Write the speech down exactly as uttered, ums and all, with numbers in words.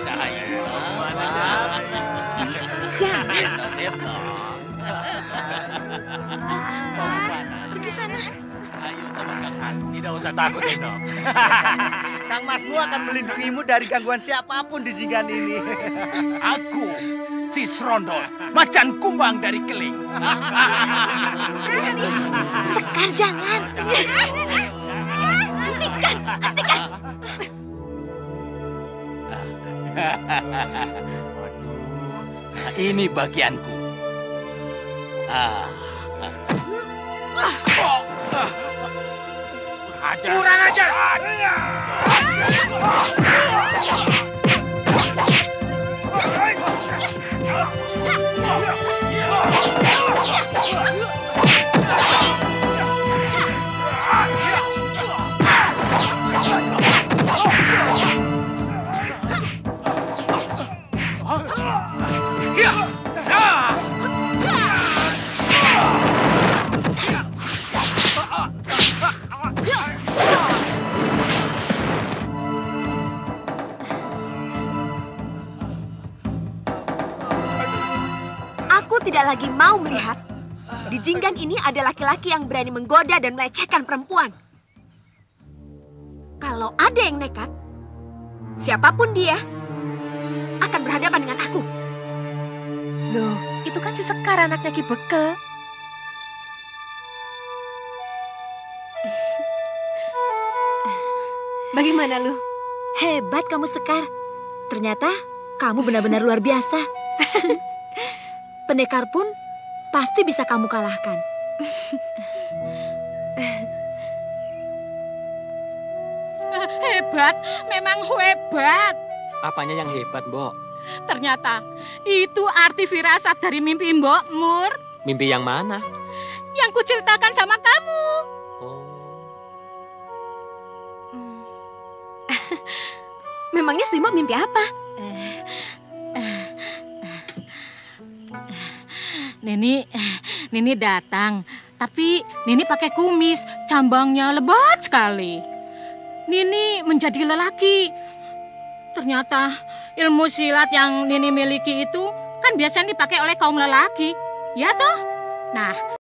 cahaya. Jangan. Pergi sana. Ayo sama Kang Mas. Tidak usah takut, Eno. Kang Masmu akan melindungimu dari gangguan siapapun di jinggan ini. Aku, si Srondol, macan kumbang dari Keling. Sekar, jangan. Hentikan, hentikan. Waduh, ini bagianku. Ah. Kurang ajar. Aku tidak lagi mau melihat. Di jinggan ini ada laki-laki yang berani menggoda dan melecehkan perempuan. Kalau ada yang nekat, siapapun dia akan berhadapan dengan aku. Loh, itu kan si Sekar anaknya Ki Bekel. Bagaimana lu? Hebat kamu, Sekar. Ternyata kamu benar-benar luar biasa. Pendekar pun pasti bisa kamu kalahkan. Hebat, memang hebat. Apanya yang hebat, Mbok? Ternyata itu arti firasat dari mimpi Mbok Mur. Mimpi yang mana? Yang kuceritakan sama kamu. Oh. Memangnya si Mbok mimpi apa? Nini, Nini datang, tapi Nini pakai kumis, cambangnya lebat sekali. Nini menjadi lelaki. Ternyata ilmu silat yang Nini miliki itu kan biasanya dipakai oleh kaum lelaki, ya toh? Nah,